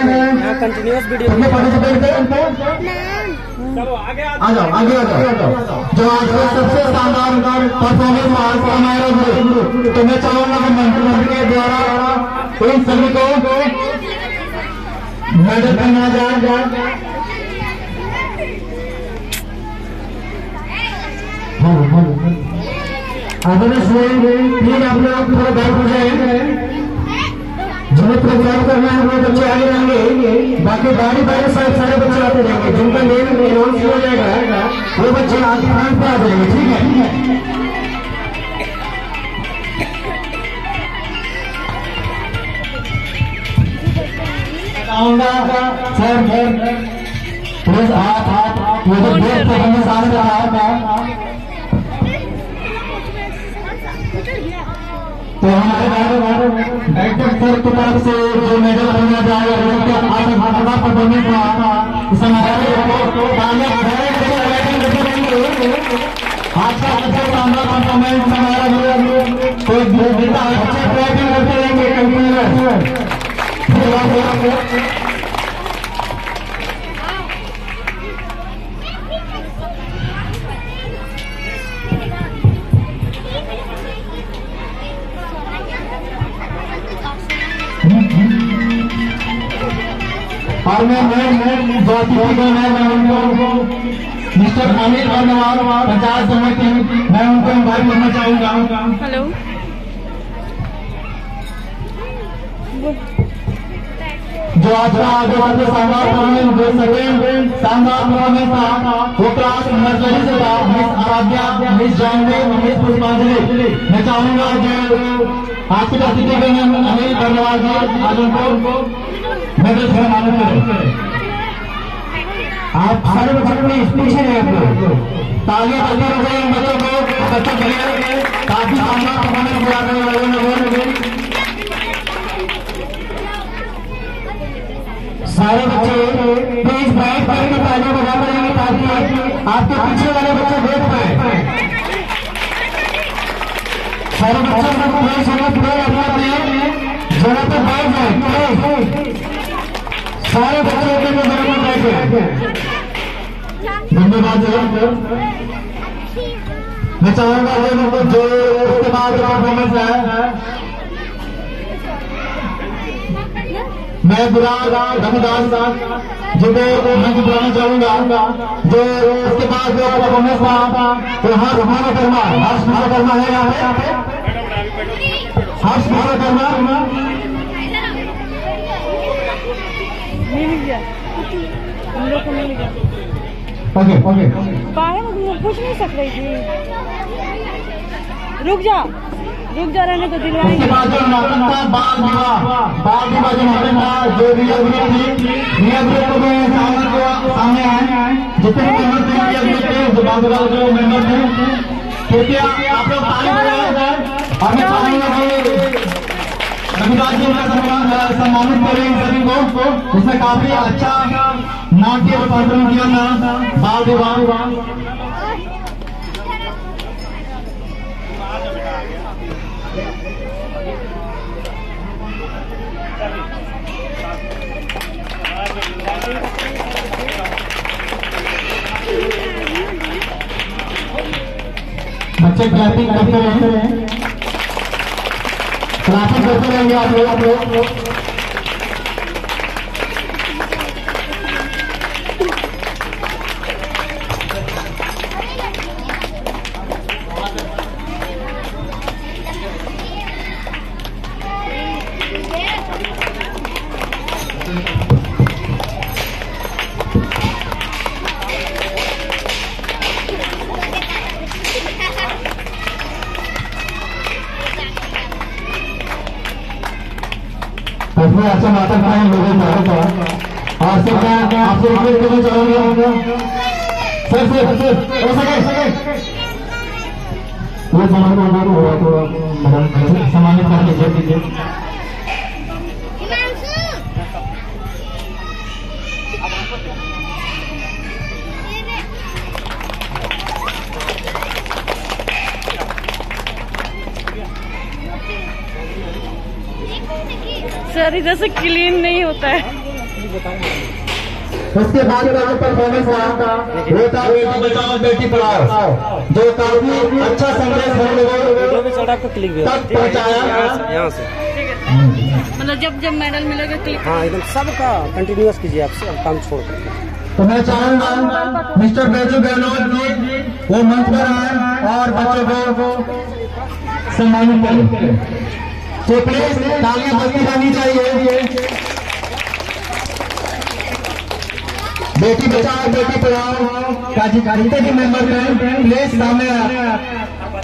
हैं continuous video participate आ जाओ आगे आ जाओ। जो आज का सबसे शानदार परफॉर्मेंस हमारा ग्रुप, तो मैं चाहूंगा कि मंत्री के द्वारा इन सभी को मेडल पहनाया जाए। प्लीज आप लोग थोड़ा बैठ हो जाए। जिन्हें प्रोग्राम करना है वो बच्चे आगे रहेंगे, बाकी बारी बारी सारे बच्चे आते रहेंगे। जिनका नेम अनाउंस हो जाएगा वो बच्चे आगे पे आ जाएंगे, ठीक है। सर प्लीज हाथ ये जो गेट पे हमने सामने रहा है, तो हमारे डायरेक्टर सर की तरफ से जो मेडल बनना जाएगा परफॉर्मेंस आज का सबसे शानदार परफॉर्मेंस हमारा कोई अच्छे प्रयत्न करते रहेंगे। और मैं उनको मिस्टर अनिल वर्णवाल पंचायत समिति मैं उनको इन्वाइट करना चाहूंगा। हेलो जो आज का आगे शानदार परफॉर्मेंस दे सके, शानदार परफॉर्मेंस था वो क्लास नर्सरी से था। Miss Aaradhya, miss Janvi, miss Pushpanjali. मैं चाहूंगा कि आज की अतिथि अनिल वर्णवाल जी आज उनको मेडल से सम्मानित करें। आप सारे बच्चों पीछे हैं, तालियां बजती हो गई बच्चों को, बच्चों बढ़िया काफी शानदार परफॉर्मेंस दिया करने वाले सारे बच्चे प्लीज बैठ करके तालियां बजा करेंगे ताकि आपके पीछे वाले बच्चे देख पाए। सारे बच्चों को प्लीज अपने जगह पे बैठ जाए। सारे बच्चों के जगह पर बैठे। धन्यवाद। मैं चाहूंगा जो उसके बाद परफॉर्मेंस है मैं बुलाऊंगा रघुदास जिन्हें मैं बुलाना चाहूंगा। जो उसके बाद जो परफॉर्मेंस था वो हर्ष विश्वकर्मा है यहाँ पे हर्ष विश्वकर्मा हम लोग को मिल गया। ओके बाहर पूछ नहीं सक रही थी, रुक जा रहने को दिलवाएंगे। उसके बाद जो नाटक था बाल विवाह जो नाटक था जो रिया ग्रुप में सामने आए जितने जो बाल जो मेंबर थे, कृपया आप लोग ताली बजाएं। और मैं चाहूंगा रघुदास जी का सम्मानित करें इन सभी को। उसने काफी अच्छा नाट्य प्रदर्शन किया था बाल विवाह। बच्चे क्लैपिंग करते रहेंगे, क्लैपिंग करते रहेंगे आप लोग। इसमें अच्छा नाटक बनाए लोगों को और सब मैं आपसे रिक्वेस्ट करना चाहूंगा सर हो सके वो सम्मानित करके दीजिए। सर इधर से क्लीन नहीं होता है। उसके बाद का जो परफॉर्मेंस था वो था बेटी बचाओ बेटी पढ़ाओ, जो काफी अच्छा संदेश हम लोगों तक पहुँचाया यहाँ से। मतलब जब जब मेडल मिलेगा क्लिक। हाँ एकदम सबका कंटिन्यूअस कीजिए आप काम छोड़ कर। तो मैं चाहूंगा मिस्टर बैजू गहलोत जी वो मंच पर आए और बच्चों को सम्मानित करें। तो प्लीज तालियां बजती रहनी चाहिए। बेटी बचाओ बेटी पढ़ाओ का जितने भी मेंबर हैं प्लीज सामने आए।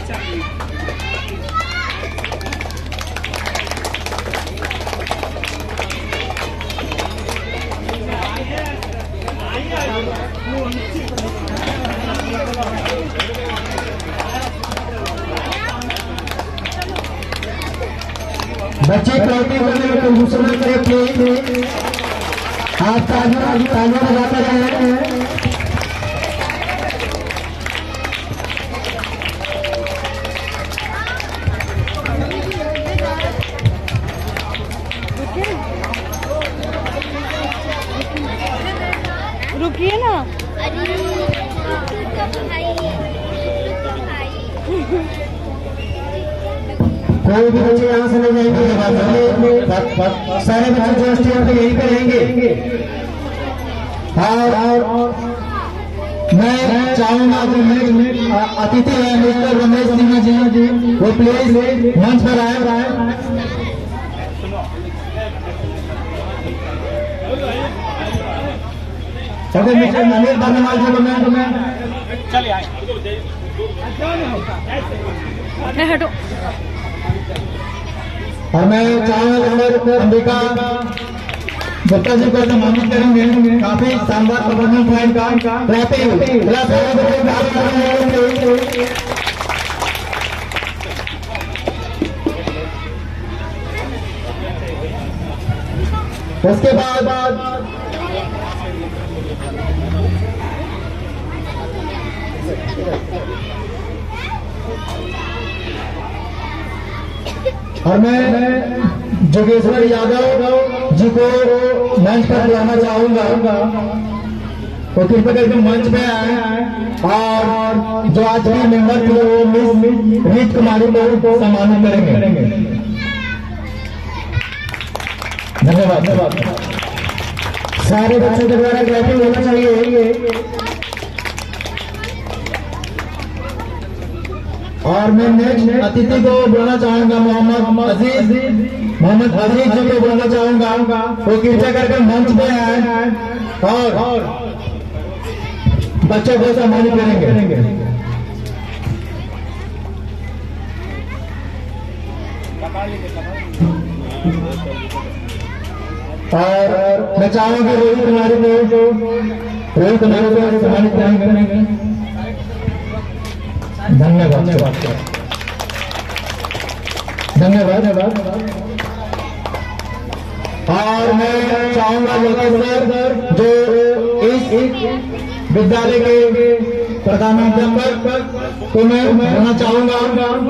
बच्चे प्रैक्टिस करने में दूसरा करें प्लीज। आप तालियां बजाते रहे। रुकिए ना। कोई भी बच्चे यहाँ से नहीं जाएंगे, सारे बच्चे जो स्टेज पे यहीं पे रहेंगे। और मैं चाहूंगा कि अतिथि है मिस्टर रमेश सिन्हा जी वो प्लीज मंच पर आए। ओके मिस्टर अनिल बर्नवाल जी को मैं चलिए आए। हटो। और मैं चाहूंगा अंबिका गुप्ता जी को सम्मानित करेंगे। काफी शानदार परफॉर्मेंस है इनका। उसके बाद और मैं जोगेश्वर यादव जी को मंच पर बुलाना चाहूंगा। तो कृपया करके मंच पे आए और जो आज की मेंबर थे वो मिस रीत कुमारी को सम्मानित करेंगे। धन्यवाद। सारे बच्चों के द्वारा क्लैपिंग होना चाहिए। और मैं नेक्स्ट अतिथि को बुलाना चाहूंगा मोहम्मद अजीज जी को बुलाना चाहूंगा। वो कृपया करके मंच पे आए और बच्चों को सम्मानित करेंगे। और मैं चाहूंगा रोहित कुमारी को सम्मानित करेंगे। धन्यवाद। और मैं चाहूंगा लोकेश सर जो इस विद्यालय के प्रधानाध्यापक को मैं होना चाहूंगा।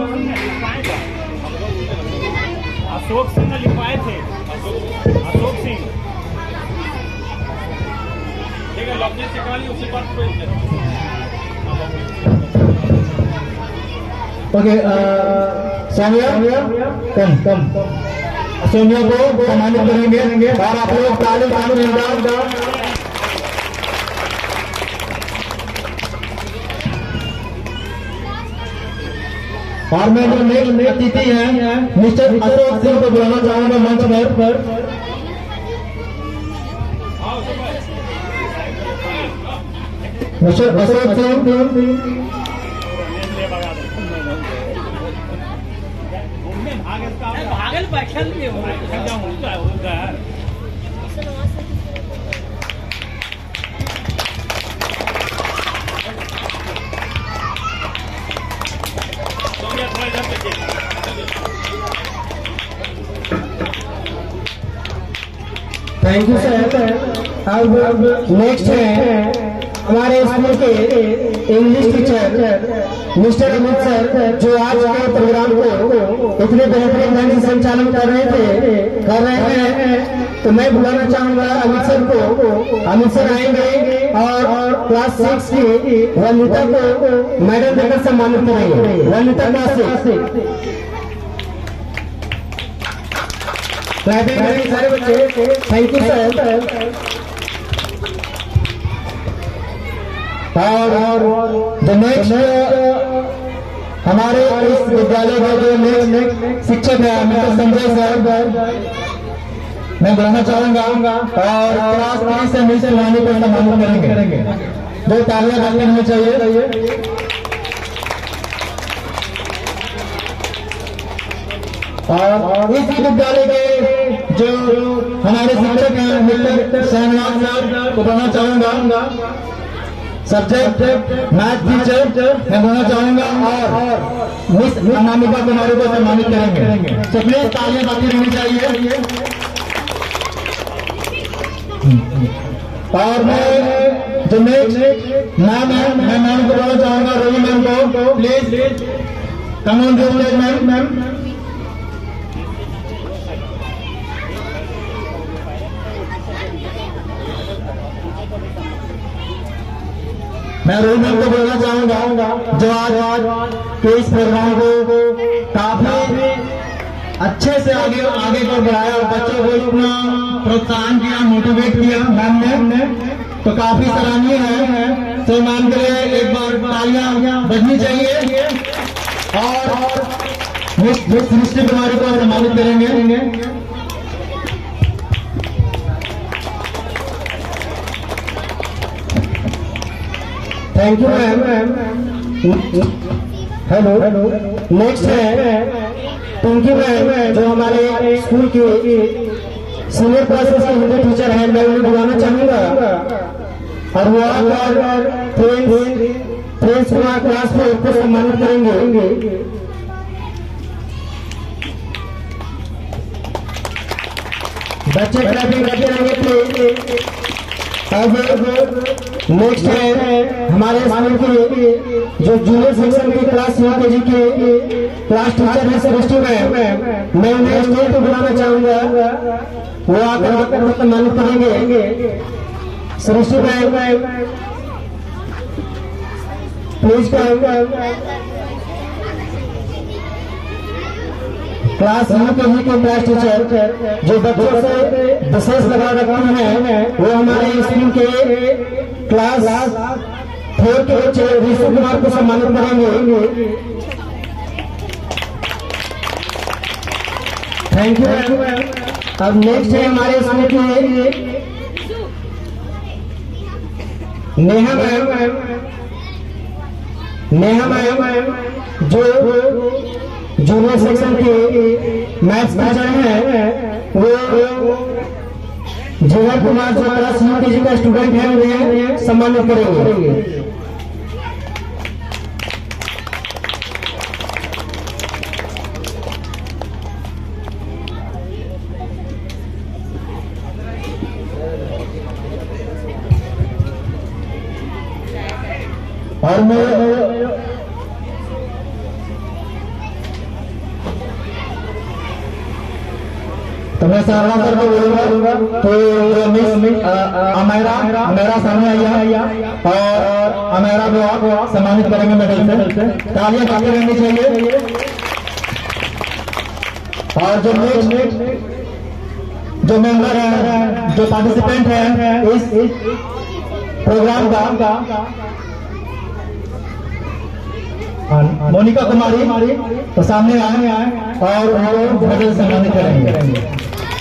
अशोक सिंह ने लिखवाए थे। अशोक सिंह ठीक है। लॉकडाउन से काली उसी बात को ओके सोनिया कम सोनिया को सम्मानित करेंगे। और आप लोग ताली और मैं जो नेक्स्ट अतिथि हैं मिस्टर अशोक सिंह को बुलाना चाहूंगा मंच पर। मिस्टर अशोक सिंह भागल बैठल थैंक यू सर। अब नेक्स्ट है हमारे स्कूल के English teacher mister Amit sir जो आज के प्रोग्राम को इतने बेहतरीन ढंग से संचालन कर रहे हैं। तो मैं बुलाना चाहूंगा अमित सर को अमित सर आएंगे और क्लास 6 की रनिता को मेडल देकर सम्मानित करेंगे। रनिता क्लास 6 सारे बच्चे, थैंक यू सर। और द नेक्स्ट हमारे इस विद्यालय के जो नेक्स्ट शिक्षक है मिस्टर संजय सर, मैं बुलाना चाहूंगा और क्लास 3 से मिस्टर वाणी को सम्मानित करेंगे। दो तालियां बजने होनी चाहिए। और इस विद्यालय के जो हमारे शिक्षक हैं मिस्टर शहनवाज सर को बुलाना चाहूंगा। सब्जेक्ट मैथ टीचर मैं बोलना चाहूंगा और मिस अनामिका कुमारी को सम्मानित करेंगे। तो प्लीज तालियां बाकी रहनी चाहिए। और मैं जो नेक्स्ट मैम है मैं मैम को बोलना चाहूंगा, रोही मैम को please come on the stage ma'am. मैं रोहित मैम को बोलना चाहूंगा जो आज के इस प्रोग्राम को काफी अच्छे से आगे को बढ़ाया और बच्चों को इतना प्रोत्साहन किया, मोटिवेट किया मैम ने, तो काफी सराहनीय है। तो मैम के लिए एक बार तालियां बजनी चाहिए और मिस सृष्टि कुमारी को सम्मानित करेंगे। Thank you ma'am. Hello next है पिंकी मैम जो हमारे स्कूल की सीनियर क्लास के हिंदी टीचर है। मैं उन्हें बुलाना चाहूंगा और वो आकर फ्रेंड्स क्लास में उनको सम्मानित करेंगे। बच्चे क्लैपिंग करते रहेंगे प्लीज। अब नेक्स्ट है हमारे स्कूल की जो जूनियर सेक्शन की क्लास यूकेजी की क्लास टीचर है सृष्टि मैम, मैं उन्हें स्टेज पर बुलाना चाहूंगा। वो आकर सम्मानित करेंगे। Srishti ma'am please class UKG के क्लास टीचर जो बच्चों से विशेष लगा रखते हैं वो हमारे स्कूल के क्लास 4 के बच्चे ऋषि कुमार को सम्मानित करेंगे। Thank you ma'am. अब नेक्स्ट है हमारे स्कूल की नेहा मैम जो जूनियर सेक्शन की मैथ्स टीचर है। वो जीवन कुमार जो क्लास यूकेजी का स्टूडेंट है उन्हें सम्मानित करेंगे। और तो मैं सारा करके बोलूंगा तो अमेरा सामने आइया और अमेरा को आप सम्मानित करेंगे मेडल से। तालियां बाकी रहनी चाहिए। और जो जो मेंबर है जो पार्टिसिपेंट है इस प्रोग्राम का मोनिका कुमारी तो सामने आए और उनको मेडल सम्मानित करेंगे।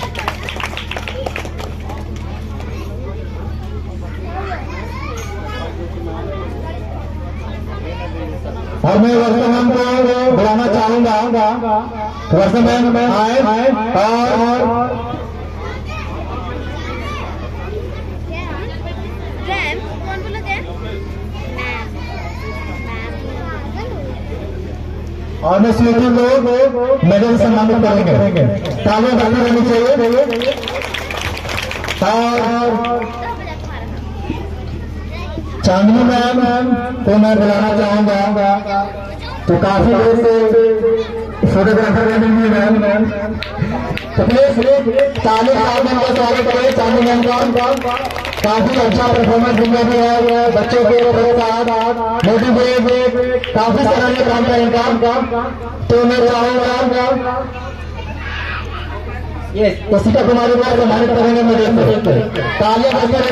और मैं वर्षा को बुलाना चाहूंगा। वर्षा मैम आए और और मैं स्वीटी लोग मेडल सम्मानित करेंगे। तालियां बाकी रहनी चाहिए। और चांदनी मैम को मैं बुलाना चाहूंगा। तो काफी देर से फोटोग्राफर मैम तो प्लीज ताली साहब का स्वागत करें। चांदी मैम का काफी अच्छा परफॉर्मेंस इनका भी है, बच्चों के साथ मोटिवेट काफी सराहनीय काम था इनका। तो मैं चाहूंगा ये सीता कुमारी को सम्मानित करेंगे। मेरे तालियां